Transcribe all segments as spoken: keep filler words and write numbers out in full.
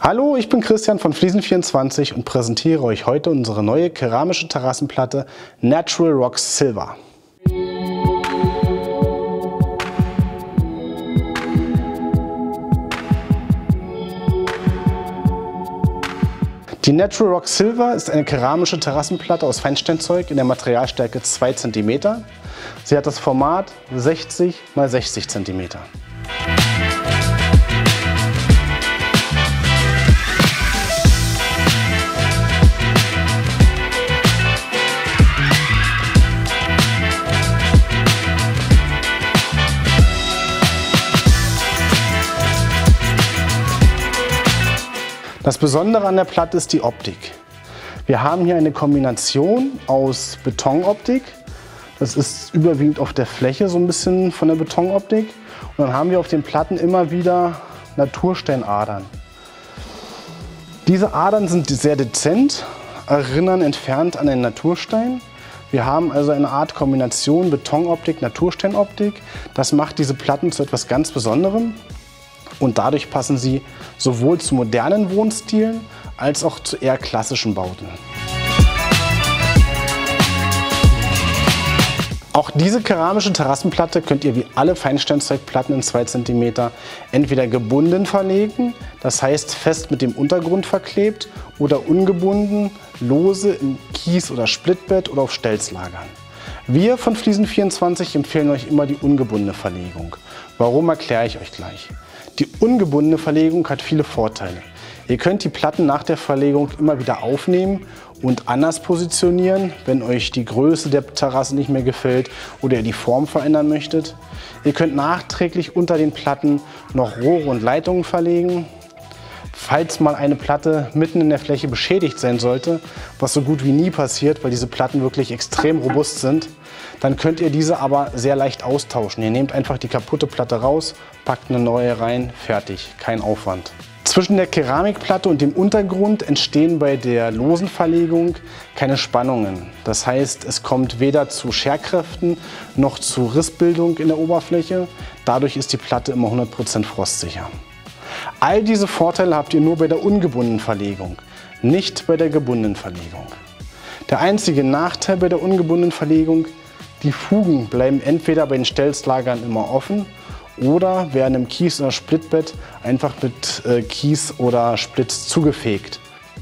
Hallo, ich bin Christian von Fliesen vierundzwanzig und präsentiere euch heute unsere neue keramische Terrassenplatte Natural Rocks Silver. Die Natural Rock Silver ist eine keramische Terrassenplatte aus Feinsteinzeug in der Materialstärke zwei Zentimeter. Sie hat das Format sechzig mal sechzig Zentimeter. Das Besondere an der Platte ist die Optik. Wir haben hier eine Kombination aus Betonoptik. Das ist überwiegend auf der Fläche so ein bisschen von der Betonoptik. Und dann haben wir auf den Platten immer wieder Natursteinadern. Diese Adern sind sehr dezent, erinnern entfernt an einen Naturstein. Wir haben also eine Art Kombination Betonoptik, Natursteinoptik. Das macht diese Platten zu etwas ganz Besonderem. Und dadurch passen sie sowohl zu modernen Wohnstilen als auch zu eher klassischen Bauten. Auch diese keramische Terrassenplatte könnt ihr wie alle Feinsteinzeugplatten in zwei Zentimeter entweder gebunden verlegen, das heißt fest mit dem Untergrund verklebt, oder ungebunden, lose im Kies- oder Splitbett oder auf Stelz lagern. Wir von Fliesen vierundzwanzig empfehlen euch immer die ungebundene Verlegung. Warum, erkläre ich euch gleich. Die ungebundene Verlegung hat viele Vorteile. Ihr könnt die Platten nach der Verlegung immer wieder aufnehmen und anders positionieren, wenn euch die Größe der Terrasse nicht mehr gefällt oder ihr die Form verändern möchtet. Ihr könnt nachträglich unter den Platten noch Rohre und Leitungen verlegen. Falls mal eine Platte mitten in der Fläche beschädigt sein sollte, was so gut wie nie passiert, weil diese Platten wirklich extrem robust sind, dann könnt ihr diese aber sehr leicht austauschen. Ihr nehmt einfach die kaputte Platte raus, packt eine neue rein, fertig, kein Aufwand. Zwischen der Keramikplatte und dem Untergrund entstehen bei der losen Verlegung keine Spannungen. Das heißt, es kommt weder zu Scherkräften noch zu Rissbildung in der Oberfläche. Dadurch ist die Platte immer hundert Prozent frostsicher. All diese Vorteile habt ihr nur bei der ungebundenen Verlegung, nicht bei der gebundenen Verlegung. Der einzige Nachteil bei der ungebundenen Verlegung: die Fugen bleiben entweder bei den Stelzlagern immer offen oder werden im Kies- oder Splitbett einfach mit äh, Kies oder Splitz zugefegt.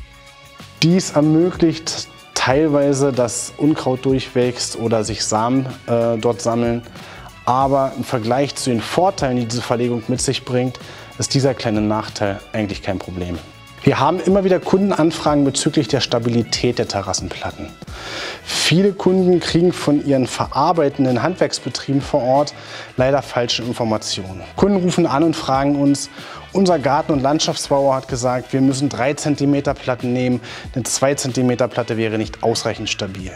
Dies ermöglicht teilweise, dass Unkraut durchwächst oder sich Samen äh, dort sammeln. Aber im Vergleich zu den Vorteilen, die diese Verlegung mit sich bringt, ist dieser kleine Nachteil eigentlich kein Problem. Wir haben immer wieder Kundenanfragen bezüglich der Stabilität der Terrassenplatten. Viele Kunden kriegen von ihren verarbeitenden Handwerksbetrieben vor Ort leider falsche Informationen. Kunden rufen an und fragen uns: Unser Garten- und Landschaftsbauer hat gesagt, wir müssen drei Zentimeter Platten nehmen, eine zwei Zentimeter Platte wäre nicht ausreichend stabil.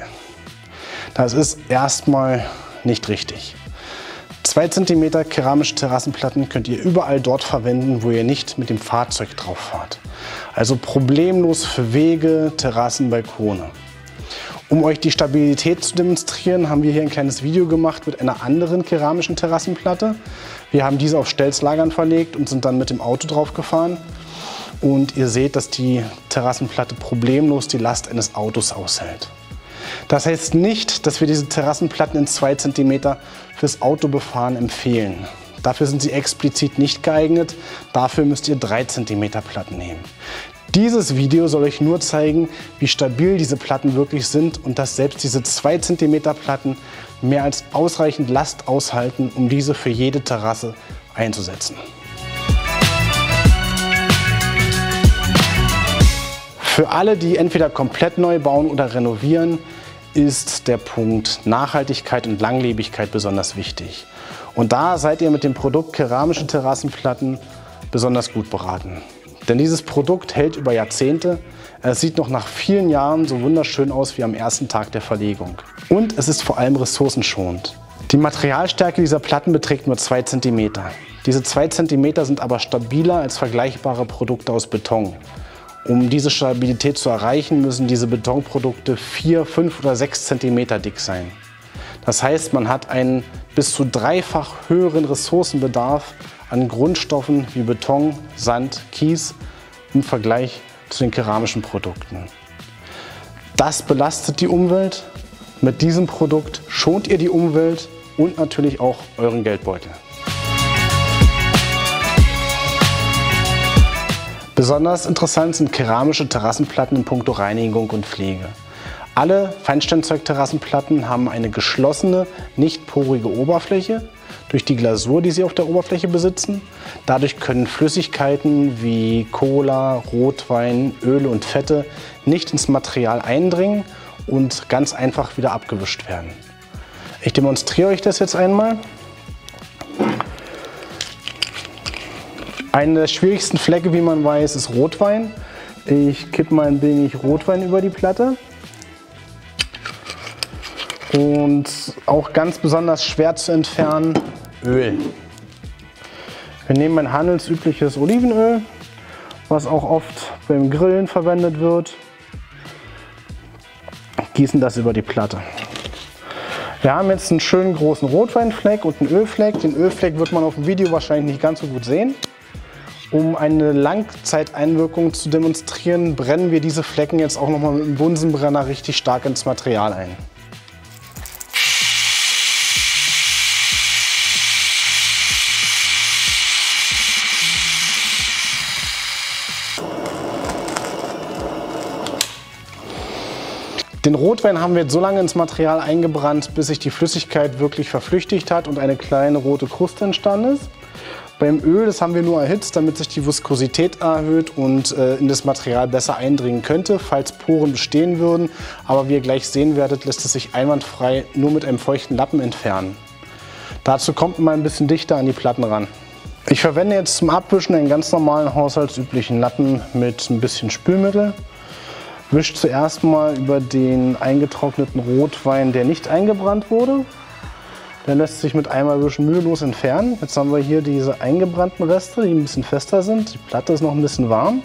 Das ist erstmal nicht richtig. zwei Zentimeter keramische Terrassenplatten könnt ihr überall dort verwenden, wo ihr nicht mit dem Fahrzeug drauf fahrt. Also problemlos für Wege, Terrassen, Balkone. Um euch die Stabilität zu demonstrieren, haben wir hier ein kleines Video gemacht mit einer anderen keramischen Terrassenplatte. Wir haben diese auf Stelzlagern verlegt und sind dann mit dem Auto drauf gefahren. Und ihr seht, dass die Terrassenplatte problemlos die Last eines Autos aushält. Das heißt nicht, dass wir diese Terrassenplatten in zwei Zentimeter fürs Autobefahren empfehlen. Dafür sind sie explizit nicht geeignet. Dafür müsst ihr drei Zentimeter Platten nehmen. Dieses Video soll euch nur zeigen, wie stabil diese Platten wirklich sind und dass selbst diese zwei Zentimeter Platten mehr als ausreichend Last aushalten, um diese für jede Terrasse einzusetzen. Für alle, die entweder komplett neu bauen oder renovieren, ist der Punkt Nachhaltigkeit und Langlebigkeit besonders wichtig. Und da seid ihr mit dem Produkt keramische Terrassenplatten besonders gut beraten. Denn dieses Produkt hält über Jahrzehnte. Es sieht noch nach vielen Jahren so wunderschön aus wie am ersten Tag der Verlegung. Und es ist vor allem ressourcenschonend. Die Materialstärke dieser Platten beträgt nur zwei Zentimeter. Diese zwei Zentimeter sind aber stabiler als vergleichbare Produkte aus Beton. Um diese Stabilität zu erreichen, müssen diese Betonprodukte vier, fünf oder sechs Zentimeter dick sein. Das heißt, man hat einen bis zu dreifach höheren Ressourcenbedarf an Grundstoffen wie Beton, Sand, Kies im Vergleich zu den keramischen Produkten. Das belastet die Umwelt. Mit diesem Produkt schont ihr die Umwelt und natürlich auch euren Geldbeutel. Besonders interessant sind keramische Terrassenplatten in puncto Reinigung und Pflege. Alle Feinsteinzeug-Terrassenplatten haben eine geschlossene, nicht porige Oberfläche durch die Glasur, die sie auf der Oberfläche besitzen. Dadurch können Flüssigkeiten wie Cola, Rotwein, Öle und Fette nicht ins Material eindringen und ganz einfach wieder abgewischt werden. Ich demonstriere euch das jetzt einmal. Eine der schwierigsten Flecke, wie man weiß, ist Rotwein. Ich kippe mal ein wenig Rotwein über die Platte. Und auch ganz besonders schwer zu entfernen, Öl. Wir nehmen ein handelsübliches Olivenöl, was auch oft beim Grillen verwendet wird. Gießen das über die Platte. Wir haben jetzt einen schönen großen Rotweinfleck und einen Ölfleck. Den Ölfleck wird man auf dem Video wahrscheinlich nicht ganz so gut sehen. Um eine Langzeiteinwirkung zu demonstrieren, brennen wir diese Flecken jetzt auch nochmal mit dem Bunsenbrenner richtig stark ins Material ein. Den Rotwein haben wir jetzt so lange ins Material eingebrannt, bis sich die Flüssigkeit wirklich verflüchtigt hat und eine kleine rote Kruste entstanden ist. Beim Öl, das haben wir nur erhitzt, damit sich die Viskosität erhöht und äh, in das Material besser eindringen könnte, falls Poren bestehen würden. Aber wie ihr gleich sehen werdet, lässt es sich einwandfrei nur mit einem feuchten Lappen entfernen. Dazu kommt man ein bisschen dichter an die Platten ran. Ich verwende jetzt zum Abwischen einen ganz normalen haushaltsüblichen Lappen mit ein bisschen Spülmittel. Wischt zuerst mal über den eingetrockneten Rotwein, der nicht eingebrannt wurde. Der lässt sich mit Eimerwischen mühelos entfernen. Jetzt haben wir hier diese eingebrannten Reste, die ein bisschen fester sind. Die Platte ist noch ein bisschen warm.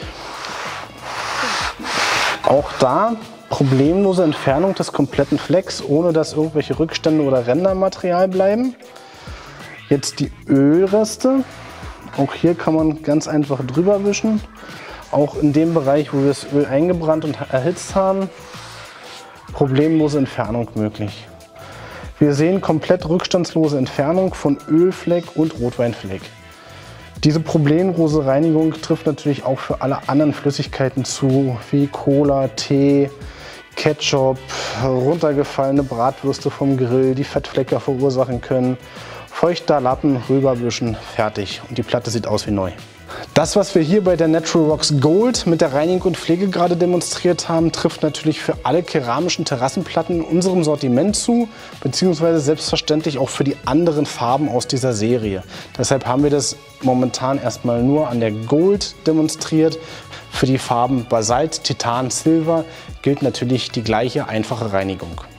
Auch da problemlose Entfernung des kompletten Flecks, ohne dass irgendwelche Rückstände oder Ränder im Material bleiben. Jetzt die Ölreste. Auch hier kann man ganz einfach drüber wischen. Auch in dem Bereich, wo wir das Öl eingebrannt und erhitzt haben, problemlose Entfernung möglich. Wir sehen komplett rückstandslose Entfernung von Ölfleck und Rotweinfleck. Diese problemlose Reinigung trifft natürlich auch für alle anderen Flüssigkeiten zu, wie Cola, Tee, Ketchup, runtergefallene Bratwürste vom Grill, die Fettflecke verursachen können. Feuchter Lappen, rüberwischen, fertig und die Platte sieht aus wie neu. Das, was wir hier bei der Natural Rocks Gold mit der Reinigung und Pflege gerade demonstriert haben, trifft natürlich für alle keramischen Terrassenplatten in unserem Sortiment zu, beziehungsweise selbstverständlich auch für die anderen Farben aus dieser Serie. Deshalb haben wir das momentan erstmal nur an der Gold demonstriert. Für die Farben Basalt, Titan, Silber gilt natürlich die gleiche einfache Reinigung.